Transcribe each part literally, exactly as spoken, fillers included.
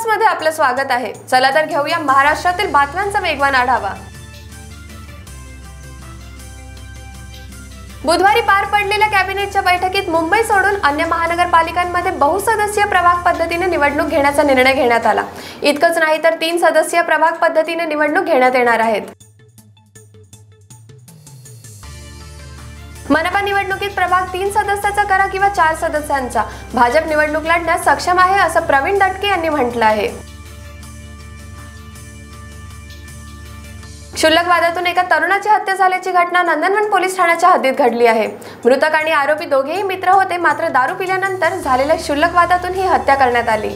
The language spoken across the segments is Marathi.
सुपरफास्ट मध्ये आपलं स्वागत आहे। चला तर घेऊया महाराष्ट्रातील बातम्यांचा वेगवान आढावा। बुधवारी पार पडलेल्या कॅबिनेटच्या बैठकीत मुंबई सोडून अन्य महानगरपालिकांमध्ये बहुसदस्यीय प्रभाग पद्धतीने निवडणूक घेण्याचा निर्णय घेण्यात आला। इतकंच नाही तर तीन सदस्यीय प्रभाग पद्धतीने निवडणूक घेण्यात येणार आहेत। मनपा निवडणुकीत प्रभाग तीन सदस्याचा करा किंवा चार सदस्यांचा, भाजप निवडणूक लढण्यास सक्षम आहे असं प्रवीण दटके यांनी म्हटलं आहे। क्षुल्लक वादातून एका तरुणाची हत्या झाल्याची घटना नंदनवन पोलीस ठाण्याच्या हद्दीत घडली आहे। मृतक आणि आरोपी दोघेही मित्र होते, मात्र दारू पिल्यानंतर झालेल्या क्षुल्लक वादातून ही हत्या करण्यात आली।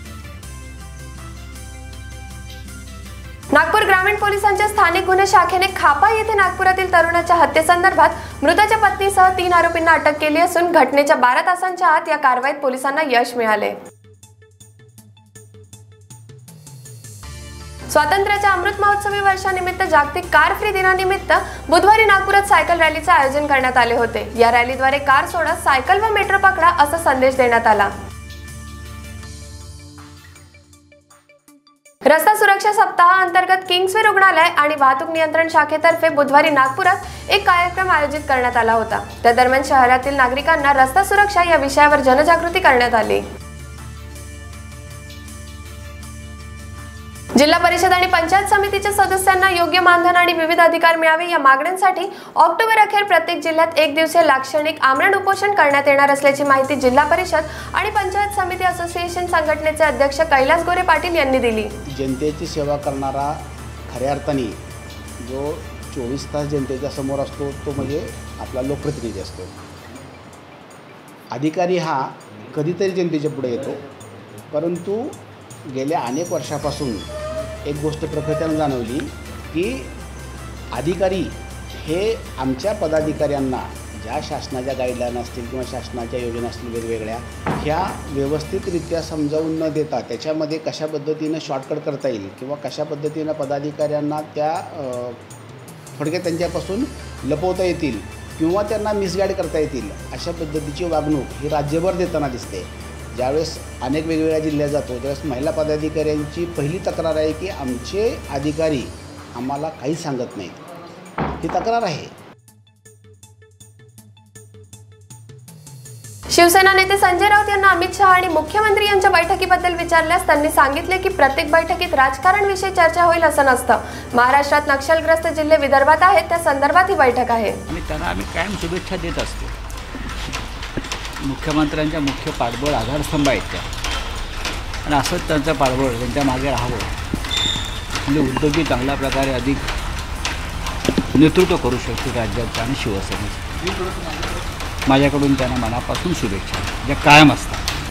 नागपूर ग्रामीण पोलिसांच्या स्थानिक गुन्हे शाखेने खापा येथे नागपुरातील तरुणाच्या हत्येसंदर्भात मृताच्या पत्नीसह तीन आरोपींना अटक केली असून घटनेच्या बारा तासांच्या आत या कारवाईत पोलिसांना यश मिळाले। स्वातंत्र्याच्या अमृत महोत्सवी वर्षानिमित्त जागतिक कार फ्री दिनानिमित्त बुधवारी नागपुरात सायकल रॅलीचे आयोजन करण्यात आले होते। या रॅलीद्वारे कार सोडा, सायकल व मेट्रो पकडा असा संदेश देण्यात आला। रस्ता सुरक्षा सप्ताह अंतर्गत किंग्सवे रुग्णालय आणि वाहतूक नियंत्रण शाखेतर्फे बुधवारी नागपुरात एक कार्यक्रम आयोजित करण्यात आला होता। त्या दरम्यान शहरातील नागरिकांना रस्ता सुरक्षा या विषयावर जनजागृती करण्यात आली। जिल्हा परिषद आणि पंचायत समितीच्या सदस्यांना योग्य मानधन आणि विविध अधिकार मिळावे या मागण्यांसाठी ऑक्टोबर अखेर प्रत्येक जिल्ह्यात एक दिवसीय लाक्षणिक आमरण उपोषण करण्यात येणार असल्याची माहिती जिल्हा परिषद आणि पंचायत समिती असोसिएशन संघटनेचे अध्यक्ष कैलास गोरे पाटील यांनी दिली। जनतेची सेवा करणारा खऱ्या अर्थाने जो चोवीस तास जनतेच्या समोर असतो तो म्हणजे आपला लोकप्रतिनिधी असतो। अधिकारी हा कधीतरी जनतेच्या पुढे येतो, परंतु गेल्या अनेक वर्षापासून एक गोष्ट प्रकर्षाने जाणवली की अधिकारी हे आमच्या पदाधिकाऱ्यांना ज्या शासनाच्या गाईडलाईन असतील किंवा शासनाच्या योजना असतील वेगवेगळ्या ह्या व्यवस्थितरित्या समजावून न देता त्याच्यामध्ये कशा पद्धतीनं शॉर्टकट करता येईल किंवा कशा पद्धतीनं पदाधिकाऱ्यांना त्या थोडक्यात त्यांच्यापासून लपवता येतील किंवा त्यांना मिसगाईड करता येतील अशा पद्धतीची वागणूक ही राज्यभर देताना दिसते। ज्यावेळेस अनेक वेगवेगळ्या जिल्ह्यात जातो त्यावेळेस महिला पदाधिकाऱ्यांची पहिली तक्रार आहे की आमचे अधिकारी आम्हाला काही सांगत नाहीत, ही तक्रार आहे। शिवसेना नेते संजय राऊत यांना अमित शहा आणि मुख्यमंत्री यांच्या बैठकीबद्दल विचारल्यास त्यांनी सांगितले की प्रत्येक बैठकीत राजकारणविषयी चर्चा होईल असं नसतं। महाराष्ट्रात नक्षलग्रस्त जिल्हे विदर्भात आहेत, त्या संदर्भात ही बैठक आहे आणि त्यांना आम्ही कायम शुभेच्छा देत असतो। मुख्यमंत्र्यांच्या मुख्य पाठबळ आधारस्तंभ आहेत त्या, आणि असंच त्यांचं पाठबळ त्यांच्या मागे राहावं म्हणजे उद्योगी चांगल्या प्रकारे अधिक नेतृत्व करू शकतो राज्याचं आणि शिवसेनेचं। माझ्याकडून त्यांना मनापासून शुभेच्छा ज्या कायम असतात।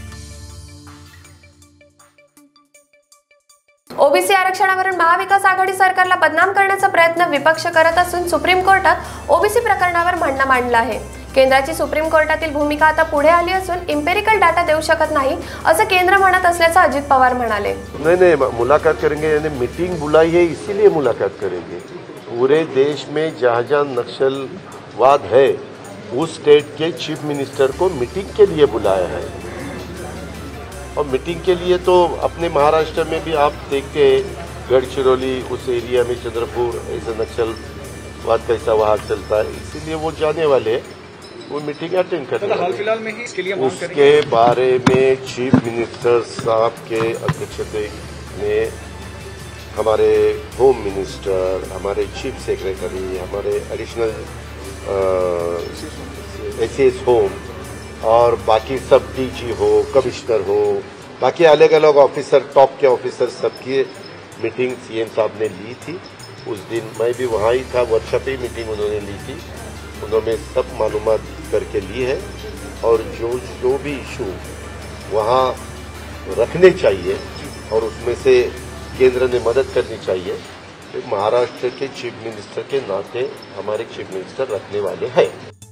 ओबीसी आरक्षणावरून महाविकास आघाडी सरकारला बदनाम करण्याचा प्रयत्न विपक्ष करत असून सुप्रीम कोर्टात ओबीसी प्रकरणावर म्हणणं मांडलं आहे। केंद्राची सुप्रीम कोर्टातील भूमिका आता पुढे आली असून इम्पेरिकल डाटा देऊ शकत नाही असं केंद्र म्हणत असल्याचं अजित पवार म्हणाले। नहीं नहीं मुलाकात करेंगे, यानी मीटिंग बुलाई है इसीलिए मुलाकात करेंगे। पूरे देश में जहाँ जहाँ नक्सलवाद है उस स्टेट के चीफ मिनिस्टर को मीटिंग के लिए बुलाया है, और मीटिंग के लिए तो अपने महाराष्ट्र में भी आप देखते हैं गढ़चिरौली उस एरिया में चंद्रपुर ऐसा नक्सलवाद कैसा वहाँ चलता है, इसीलिए वो जाने वाले हैं, वो मीटिंग अटेंड करने हाल फिलहाल में ही इसके लिए उसके बारे में चीफ मिनिस्टर साहब के अध्यक्षता में हमारे होम मिनिस्टर, हमारे चीफ सेक्रेटरी, हमारे एडिशनल एस एस होम और बाकी सब डीजी हो, कमिश्नर हो, बाकी अलग अलग ऑफिसर टॉप के ऑफिसर सबकी मीटिंग सीएम साहब ने ली थी। उस दिन मैं भी वहाँ ही था, वर्कशॉप ही मीटिंग उन्होंने ली थी। उन्होंने सब मालूमात करके ली है और जो जो भी इशू वहाँ रखने चाहिए और उसमें से केंद्र ने मदद करनी चाहिए, तो महाराष्ट्र के चीफ मिनिस्टर के नाते हमारे चीफ मिनिस्टर रखने वाले हैं।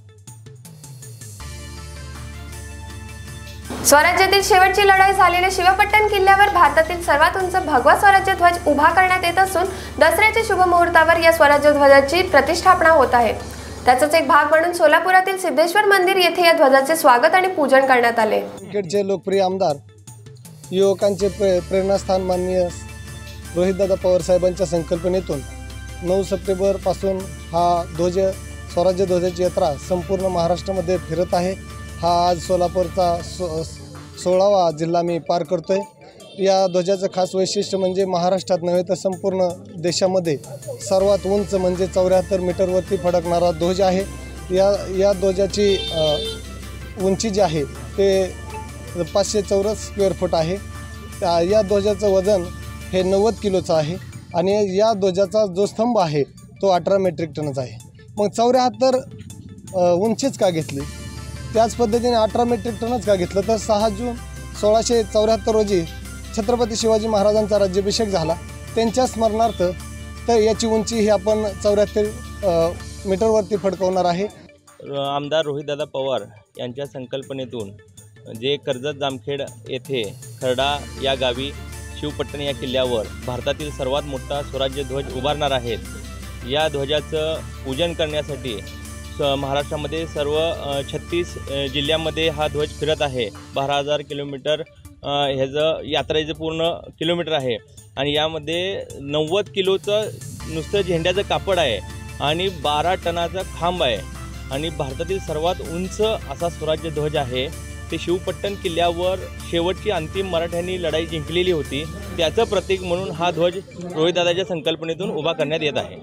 स्वराज्यातील शेवटची लढाई झालेल्या शिवपट्टण किल्ल्यावर भारतातील सर्वात उंच भगवा स्वराज्य ध्वज उभा करण्यात येत असून दसऱ्याच्या शुभ मुहूर्तावर या स्वराज्य ध्वजाची प्रतिष्ठापना होत आहे। त्याचाच एक भाग म्हणून सोलापुरातील सिद्धेश्वर मंदिर येथे या ध्वजाचे स्वागत आणि पूजन करण्यात आले। क्रिकेटचे लोकप्रिय आमदार युवकांचे प्रे प्रेरणास्थान माननीय रोहितदादा पवार साहेबांच्या संकल्पनेतून नऊ सप्टेंबरपासून हा ध्वज स्वराज्य ध्वजाची यात्रा संपूर्ण महाराष्ट्रामध्ये फिरत आहे। हा आज सोलापूरचा सो सोळावा जिल्हा मी पार करतो आहे। या ध्वजाचं खास वैशिष्ट्य म्हणजे महाराष्ट्रात नव्हे तर संपूर्ण देशामध्ये सर्वात उंच म्हणजे चौऱ्याहत्तर मीटरवरती फडकणारा ध्वज आहे। या या ध्वजाची उंची जी आहे ते पाचशे चौरस स्क्वेअर फूट आहे। या ध्वजाचं वजन हे नव्वद किलोचं आहे आणि या ध्वजाचा जो स्तंभ आहे तो अठरा मेट्रिक टनचा आहे। मग चौऱ्याहत्तर उंचीच का घेतली, त्याच पद्धतीने अठरा मेट्रिक टनच का घेतलं, तर सहा जून सोळाशे चौऱ्याहत्तर रोजी छत्रपती शिवाजी महाराजांचा राज्याभिषेक झाला, त्यांच्या स्मरणार्थ तर याची उंची ही आपण चौऱ्याहत्तर मीटरवरती फडकवणार आहे। आमदार रोहितदादा पवार यांच्या संकल्पनेतून जे कर्जत जामखेड येथे खर्डा या गावी शिवपट्टण या किल्ल्यावर भारतातील सर्वात मोठा स्वराज्य ध्वज उभारणार आहेत। या ध्वजाचं पूजन करण्यासाठी महाराष्ट्रामध्ये सर्व छत्तीस जिल्ह्यांमध्ये हा ध्वज फिरत आहे। बारा हजार किलोमीटर ह्याचं यात्रेचं पूर्ण किलोमीटर आहे आणि यामध्ये नव्वद किलोचं नुसतं झेंड्याचं कापड आहे आणि बारा टनाचा खांब आहे आणि भारतातील सर्वात उंच असा स्वराज्य ध्वज आहे। ते शिवपट्टण किल्ल्यावर शेवटची अंतिम मराठ्यांनी लढाई जिंकलेली होती, त्याचं प्रतीक म्हणून हा ध्वज रोहितदादाच्या संकल्पनेतून उभा करण्यात येत आहे।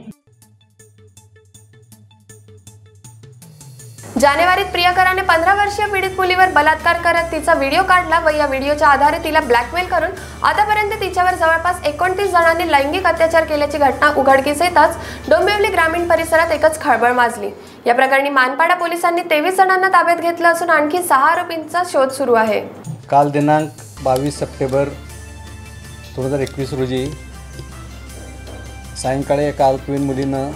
जानेवारीत प्रियकराने पंधरा वर्षीय पीडित मुलीवर बलात्कार करत तिचा व्हिडिओ काढला व या व्हिडिओच्या आधारे तिला ब्लॅकमेल करून आतापर्यंत तिच्यावर जवळपास एकोणतीस जणांनी लैंगिक अत्याचार केल्याची घटना उघडकीस येताच डोंबिवली ग्रामीण परिसरात एकच खळबळ माजली। या प्रकरणी मानपाडा पोलिसांनी तेवीस जणांना ताब्यात घेतलं असून आणखी सहा आरोपींचा शोध सुरू आहे। काल दिनांक बावीस सप्टेंबर दोन हजार एकवीस रोजी सायंकाळी एका अल्पवयीन मुलीनं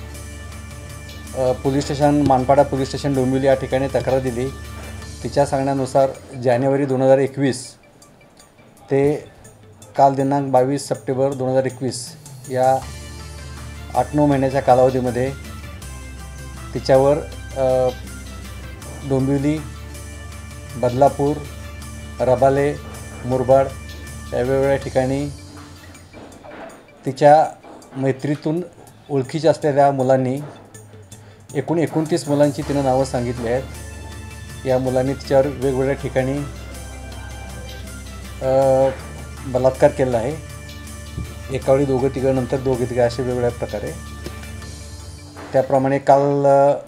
police station Manpada police station Dombivli या ठिकाणी तक्रार दिली। तिच्या सांगण्यानुसार जानेवारी दोन हजार एकवीस ते काल दिनांक बावीस सप्टेंबर दोन हजार एकवीस या आठ नऊ महिन्याच्या कालावधीमध्ये तिच्यावर डोंबिवली, बदलापूर, रबाले, मुरबाड या वेगवेगळ्या ठिकाणी तिच्या मैत्रीतून ओळखीच्या असलेल्या मुलांनी एकूण एकोणतीस मुलांची तिनं नावं सांगितली आहेत। या मुलांनी तिच्यावर वेगवेगळ्या ठिकाणी बलात्कार केला आहे। एकावेळी दोघं तिघं, नंतर दोघे तिघं असे वेगवेगळ्या प्रकारे। त्याप्रमाणे काल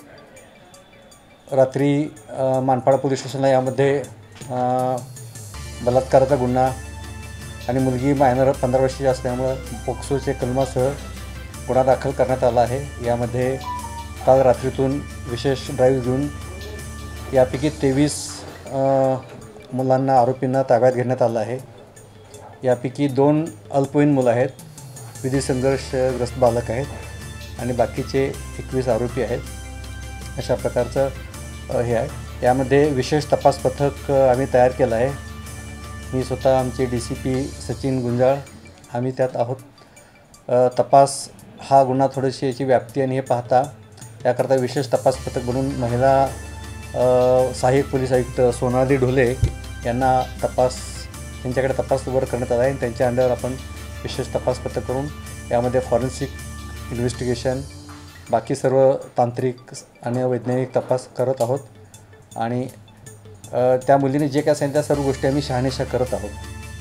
रात्री मानपाडा पोलीस स्टेशनला यामध्ये बलात्काराचा गुन्हा आणि मुलगी मायनर पंधरा वर्षाची असल्यामुळं पोक्सोचे कलमासह गुन्हा दाखल करण्यात आला आहे। यामध्ये काल रात्रीतून विशेष ड्राईव्ह घेऊन यापैकी तेवीस मुलांना आरोपींना ताब्यात घेण्यात आलं आहे। यापैकी दोन अल्पवयीन मुलं आहेत, विधी संघर्षग्रस्त बालक आहेत आणि बाकीचे एकवीस आरोपी आहेत। अशा प्रकारचं हे आहे। यामध्ये विशेष तपास पथक आम्ही तयार केलं आहे। मी स्वतः आमचे D C P Sachin Gunjal आम्ही त्यात आहोत। तपास हा गुन्हा थोडीशी याची व्याप्ती आणि हे पाहता याकरता विशेष तपास पथक बनवून महिला सहाय्यक पोलीस आयुक्त सोनाली ढोले यांना तपास त्यांच्याकडे तपास वर करण्यात आला आहे आणि त्यांच्या अंडर आपण विशेष तपास पथक करून यामध्ये फॉरेन्सिक इन्व्हेस्टिगेशन, बाकी सर्व तांत्रिक आणि वैज्ञानिक तपास करत आहोत आणि त्या मुलीने जे काय सांगितलं त्या सर्व गोष्टी आम्ही शहानिशा करत आहोत।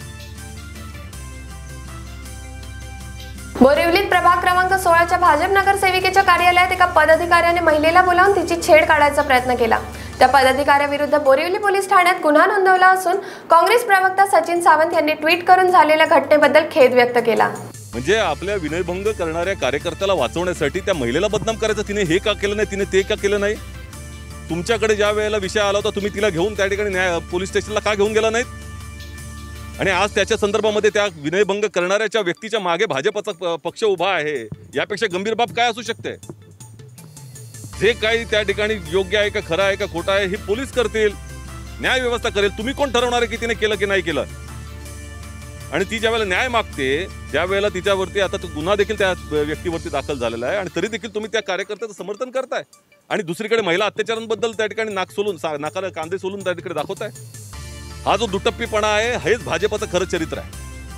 बोरिवलीत प्रभाग क्रमांक सोळाच्या भाजप नगरसेविकेच्या कार्यालयात एका पदाधिकाऱ्याने महिलेला बोलावून तिची छेड काढायचा प्रयत्न केला। त्या पदाधिकाऱ्याविरुद्ध बोरिवली पोलीस ठाण्यात गुन्हा नोंदवला असून काँग्रेस प्रवक्ता सचिन सावंत यांनी ट्विट करून झालेल्या घटनेबद्दल खेद व्यक्त केला। म्हणजे आपल्या विनयभंग करणाऱ्या कार्यकर्त्याला वाचवण्यासाठी त्या महिलेला बदनाम करायचं, तिने हे का केलं नाही, तिने ते का केलं नाही। तुमच्याकडे ज्या वेळेला विषय आला होता तुम्ही तिला घेऊन त्या ठिकाणी न्याय पोलीस स्टेशनला का घेऊन गेला नाहीत आणि आज त्याच्या संदर्भामध्ये त्या विनयभंग करणाऱ्याच्या व्यक्तीच्या मागे भाजपचा पक्ष उभा आहे, यापेक्षा गंभीर बाब काय असू शकते। जे काही त्या ठिकाणी योग्य आहे का खरं आहे का खोटं आहे हे पोलीस करतील, न्याय व्यवस्था करेल। तुम्ही कोण ठरवणार आहे की तिने केलं की नाही केलं। आणि ती ज्या वेळेला न्याय मागते त्या वेळेला तिच्यावरती आता तो गुन्हा देखील त्या व्यक्तीवरती दाखल झालेला आहे आणि तरी देखील तुम्ही त्या कार्यकर्त्याचं समर्थन करताय आणि दुसरीकडे महिला अत्याचारांबद्दल त्या ठिकाणी नाक सोलून नाकाला कांदे सोलून त्या ठिकाणी दाखवताय। हा जो दुटप्पीपणा आहे हेच भाजपचं खरं चरित्र आहे.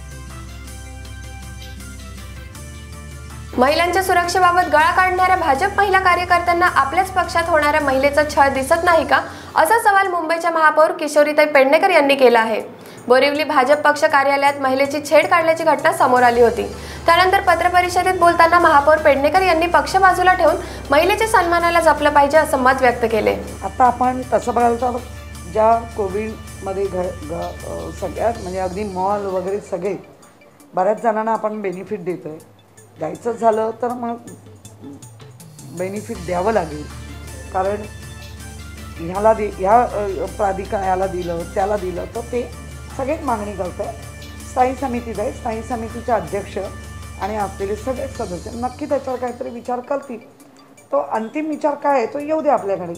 महिलांच्या सुरक्षेबाबत गळा काढणाऱ्या भाजप महिला कार्यकर्त्यांना आपल्याच पक्षात होणाऱ्या महिलेचा छळ दिसत नाही का, असा सवाल मुंबईच्या महापौर किशोरीताई पेडणेकर यांनी केला आहे. बोरिवली भाजप पक्ष कार्यालयात महिलेची छेड काढल्याची घटना समोर आली होती. त्यानंतर पत्रपरिषदेत बोलताना महापौर पेडणेकर यांनी पक्ष बाजूला ठेवून महिलेच्या सन्मानाला जपलं पाहिजे असं मत व्यक्त केले. आता आपण तसं बघायला तर ज्या कोविडमध्ये घ घ सगळ्यात म्हणजे अगदी मॉल वगैरे सगळे बऱ्याच जणांना आपण बेनिफिट देतो आहे. द्यायचं झालं तर मग बेनिफिट द्यावं लागेल, कारण ह्याला दे ह्या प्राधिकार ह्याला दिलं त्याला दिलं तर ते सगळेच मागणी करत आहे. स्थायी समितीत आहे, स्थायी समितीचे अध्यक्ष आणि असलेले सगळे सदस्य नक्की त्याच्यावर काहीतरी विचार करतील. तो अंतिम विचार काय आहे तो येऊ दे आपल्याकडे.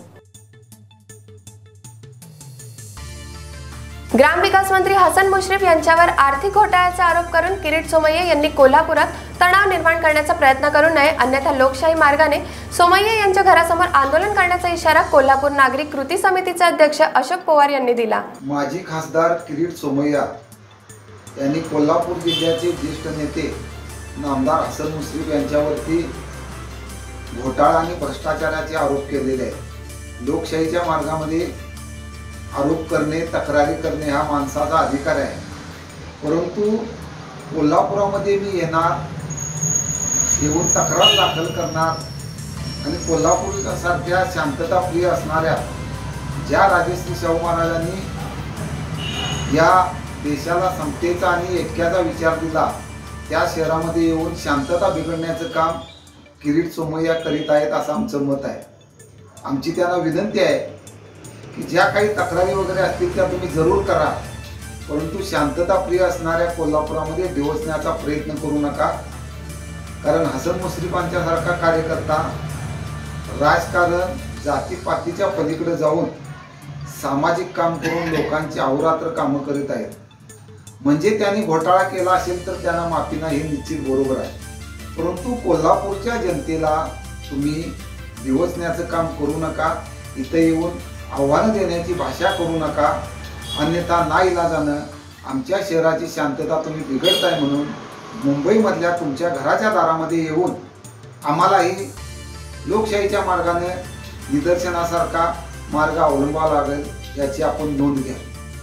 ग्रामविकास मंत्री हसन मुश्रीफ यांच्यावर आर्थिक घोटाळ्याचा आरोप करून किरीट सोमय्या यांनी कोल्हापुरात तणाव निर्माण करण्याचा प्रयत्न करू नये, अन्यथा लोकशाही मार्गाने सोमय्या यांच्या घरासमोर आंदोलन करण्याचा इशारा कोल्हापूर नागरिक कृती समितीचे अध्यक्ष अशोक पवार यांनी दिला. माजी खासदार किरीट सोमय्या यांनी कोल्हापूर जिल्ह्याचे ज्येष्ठ नेते नामदार हसन मुश्रीफ यांच्यावरती घोटाळा आणि भ्रष्टाचाराचे आरोप केलेले आहेत. लोकशाहीच्या मार्गामध्ये आरोप करणे, तक्रारी करणे हा माणसाचा अधिकार आहे, परंतु कोल्हापुरामध्ये मी येणार, येऊन तक्रार दाखल करणार आणि कोल्हापूरसारख्या शांतताप्रिय असणाऱ्या ज्या राजश्री शाहू महाराजांनी या देशाला समतेचा आणि ऐक्याचा विचार दिला, त्या शहरामध्ये येऊन शांतता बिघडण्याचं काम किरीट सोमय्या करीत आहेत असं आमचं मत आहे. आमची त्यांना विनंती आहे की ज्या काही तक्रारी वगैरे असतील त्या तुम्ही जरूर करा, परंतु शांतताप्रिय असणाऱ्या कोल्हापुरामध्ये डिवचण्याचा प्रयत्न करू नका. कारण हसन मुश्रीफांच्यासारखा कार्यकर्ता राजकारण जातीपातीच्या पलीकडे जाऊन सामाजिक काम करून लोकांची अहोरात्र कामं करीत आहेत. म्हणजे त्यांनी घोटाळा केला असेल तर त्यांना माफी नाही हे निश्चित बरोबर आहे, परंतु कोल्हापूरच्या जनतेला तुम्ही डिवचण्याचं काम करू नका. इथं येऊन आव्हानं देण्याची भाषा करू नका, अन्यथा नाईलाजानं आमच्या शहराची शांतता तुम्ही बिघडताय म्हणून मुंबईमधल्या तुमच्या घराच्या दारामध्ये येऊन आम्हालाही लोकशाहीच्या मार्गाने निदर्शनासारखा मार्ग अवलंबावा लागेल याची आपण नोंद घ्या.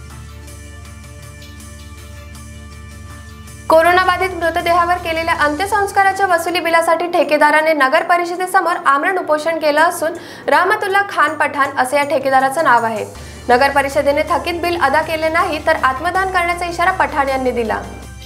कोरोनाबाधित मृतदेहावर केलेल्या अंत्यसंस्काराच्या वसुली बिलासाठी ठेकेदाराने नगर परिषदेसमोर आमरण उपोषण केलं असून रहमतुल्ला खान पठाण असे या ठेकेदाराचं नाव आहे. नगर परिषदेने थकीत बिल अदा केले नाही तर आत्मदान करण्याचा इशारा पठाण यांनी दिला.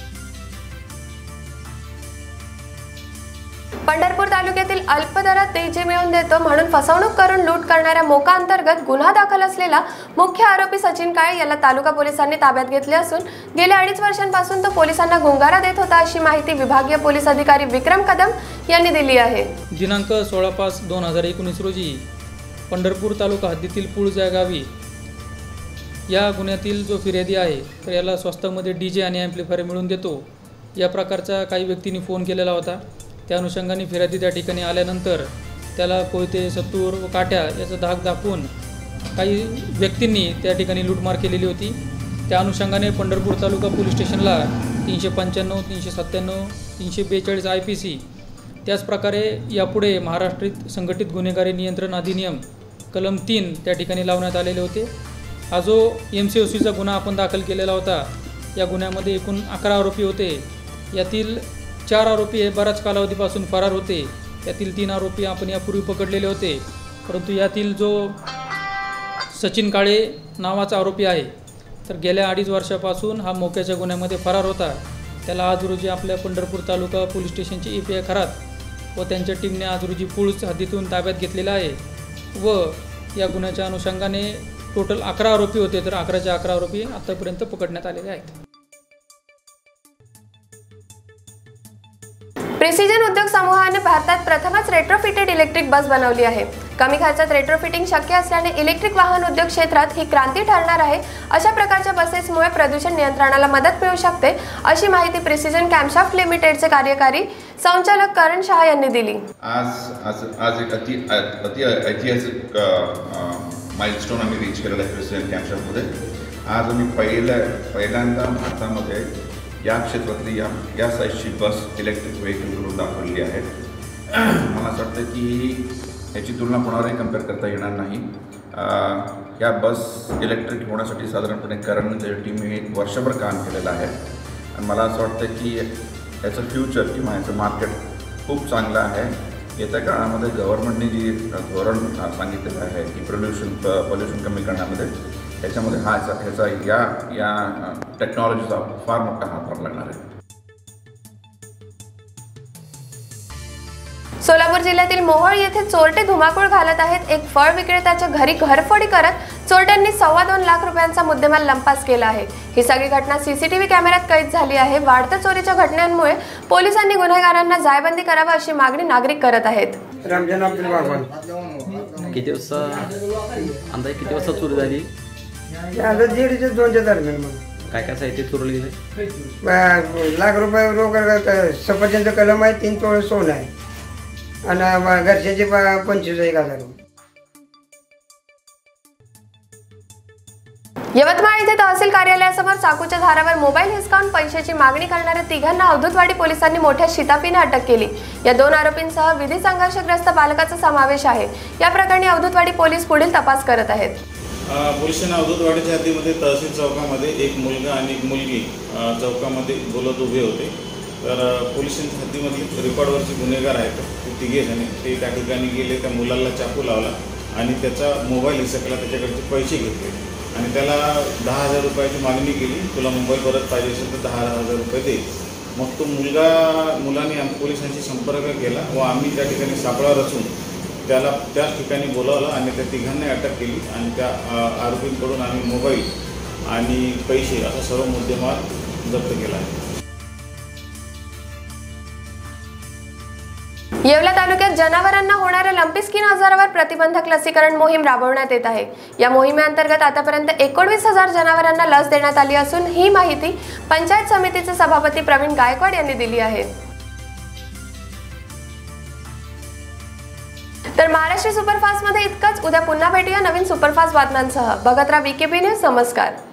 पंढरपूर तालुक्यातील अल्प दरात डीजे मिळवून देतो म्हणून फसवणूक करून लूट करणाऱ्या मोका अंतर्गत गुन्हा दाखल असलेला मुख्य आरोपी सचिन काळे याला तालुका पोलिसांनी ताब्यात घेतले असून गेल्या अडीच वर्षांपासून तो पोलिसांना गुंगारा देत होता अशी माहिती विभागीय पोलीस अधिकारी विक्रम कदम यांनी दिली आहे. दिनांक सोळा पाच दोन हजार एकोणीस रोजी पंढरपूर तालुका हद्दीतील पुळज या गावी या गुन्ह्यातील जो फिर्यादी आहे तर याला स्वस्तामध्ये डीजे आणि ॲम्प्लिफायर मिळवून देतो या प्रकारचा काही व्यक्तींनी फोन केलेला होता. त्या अनुषंगाने फिर्यादी त्या ठिकाणी आल्यानंतर त्याला कोयते, सत्तूर व काट्या याचा धाक दाखवून काही व्यक्तींनी त्या ठिकाणी लूटमार केलेली होती. त्या अनुषंगाने पंढरपूर तालुका पोलीस स्टेशनला तीनशे पंच्याण्णव तीनशे सत्त्याण्णव तीनशे बेचाळीस आय पी सी त्याचप्रकारे यापुढे महाराष्ट्रीत संघटित गुन्हेगारी नियंत्रण अधिनियम कलम तीन त्या ठिकाणी लावण्यात आलेले होते. हा जो एम सी ओ सीचा गुन्हा आपण दाखल केलेला होता या गुन्ह्यामध्ये एकूण अकरा आरोपी होते. यातील चार आरोपी हे बऱ्याच कालावधीपासून फरार होते. यातील तीन आरोपी आपण यापूर्वी पकडलेले होते, परंतु यातील जो सचिन काळे नावाचा आरोपी आहे तर गेल्या अडीच वर्षापासून हा मोक्याच्या गुन्ह्यामध्ये फरार होता. त्याला आज रोजी आपल्या पंढरपूर तालुका पोलीस स्टेशनची ए पी आय खरात व त्यांच्या टीमने आज रोजी पुळज हद्दीतून ताब्यात घेतलेला आहे व या गुन्ह्याच्या अनुषंगाने टोटल अकरा आरोपी होते तर अकराच्या अकरा आरोपी आतापर्यंत पकडण्यात आलेले आहेत. प्रिसिजन उद्योग समूहाने भारतात प्रथमच रेट्रोफिटेड इलेक्ट्रिक बस बनवली आहे. कमी खर्चात रेट्रोफिटिंग शक्य असल्याने इलेक्ट्रिक वाहन उद्योग क्षेत्रात ही क्रांती ठरणार आहे. अशा प्रकारच्या बसेसमुळे प्रदूषण नियंत्रणाला मदत मिळू शकते अशी माहिती प्रिसिजन कॅम्पशाफ्ट लिमिटेडचे कार्यकारी संचालक करण शहा यांनी दिली. आज आज आज एक अति अति ऐतिहासिक माइलस्टोन आम्ही रीच केलेला आहे प्रिसिजन कॅम्पशाफ्टमध्ये. आज आम्ही पहिल्या पहिल्यांदा भारतामध्ये या क्षेत्रातली या या साईजची बस इलेक्ट्रिक व्हेकल करून दाखवलेली आहे. मला असं वाटतं की याची तुलना कोणावरही कम्पेअर करता येणार नाही. या बस इलेक्ट्रिक होण्यासाठी साधारणपणे करण त्याच्या टीमने एक वर्षभर काम केलेलं आहे आणि मला असं वाटतं की याचं फ्युचर किंवा याचं मार्केट खूप चांगलं आहे. येत्या काळामध्ये गव्हर्नमेंटने जी धोरण सांगितलेलं आहे की पोल्युशन पॉल्युशन कमी करण्यामध्ये याच्यामध्ये हा ह्याचा या या टेक्नॉलॉजीचा फार मोठा हातभार लागणार आहे. सोलापूर जिल्ह्यातील मोहोळ येथे चोरटे धुमाकूळ घालत आहेत. एक फळ विक्रेत्याच्या घरी घरफोडी करत चोरट्यांनी सव्वा दोन लाख रुपयांचा मुद्देमाल लंपास केला आहे. ही सगळी घटना सीसीटीव्ही कॅमेऱ्यात कैद झाली आहे. वाढत्या चोरीच्या घटनांमुळे पोलिसांनी गुन्हेगारांना जायबंदी करावी अशी मागणी नागरिक करत आहेत. किती वाजता अंदाजे किती वाजता चोरी झाली? दीडच्या दोनच्या दरम्यान. काय काय साहित्य चोरले गेले? लाख रुपये रोकड, सफरचंद कलम आहे, तीन तोळे सोनं आहे आणि घरच्याचे पंचवीस एक हजार. यवतमाळ येथे तहसील कार्यालयासमोर चाकूच्या धारावर मोबाईल हिसकावून पैशाची मागणी करणाऱ्या तिघांना अवधूतवाडी पोलिसांनी मोठ्या शिताफीने अटक केली. या दोन आरोपींसह विधी संघर्षग्रस्त बालकाचा समावेश आहे. या प्रकरणी अवधूतवाडी पोलीस पुढील तपास करत आहेत. पोलिसांना अवधूतवाडीच्या हद्दीमध्ये तहसील चौकामध्ये एक मुलगा आणि एक मुलगी चौकामध्ये बोलत उभे होते. तर पोलिसांच्या हद्दीमधले रेकॉर्डवरचे गुन्हेगार आहेत ते तिघे जण. ते त्या ठिकाणी गेले, त्या मुलाला चाकू लावला आणि त्याचा मोबाईल हिसकला, त्याच्याकडचे पैसे घेतले आणि त्याला दहा हजार रुपयाची मागणी केली. तुला मोबाईल परत पाहिजे असेल तर दहा हजार रुपये दे. मग तो मुलगा मुलाने पोलिसांशी संपर्क केला व आम्ही त्या ठिकाणी सापळा रचून त्याला त्याच ठिकाणी बोलावलं आणि त्या तिघांनी अटक केली आणि त्या आरोपींकडून आम्ही मोबाईल आणि पैसे असा सर्व मुद्देमाल जप्त केला आहे. येवला तालुक्यात जनावरांना होणाऱ्या लंपी स्किन आजारावर प्रतिबंधक लसीकरण मोहीम राबवण्यात येत आहे. या मोहिमेअंतर्गत आतापर्यंत एकोणवीस हजार जनावरांना लस देण्यात आली असून ही माहिती पंचायत समितीचे सभापती प्रवीण गायकवाड यांनी दिली आहे. तर महाराष्ट्र सुपरफास्ट मध्ये इतकंच. उद्या पुन्हा भेटूया नवीन सुपरफास्ट बातम्यांसह. बघत राहा वीकेबी न्यूज. नमस्कार.